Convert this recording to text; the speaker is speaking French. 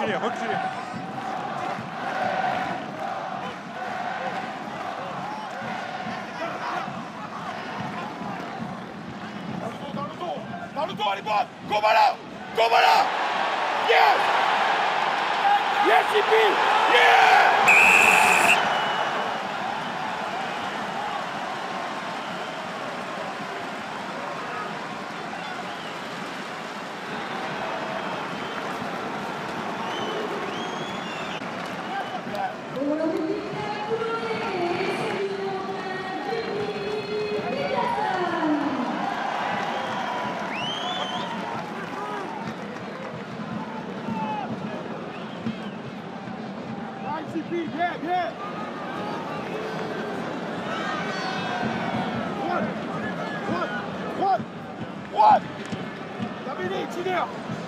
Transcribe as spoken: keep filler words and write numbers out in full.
reculez, reculez. Dans le dos, dans le dos, dans le dos, elle est bonne. Gomala, Gomala. Yes. Yes, Ipi. Yeah. Bien, bien. Droite, droite, droite. Terminé, Tiner.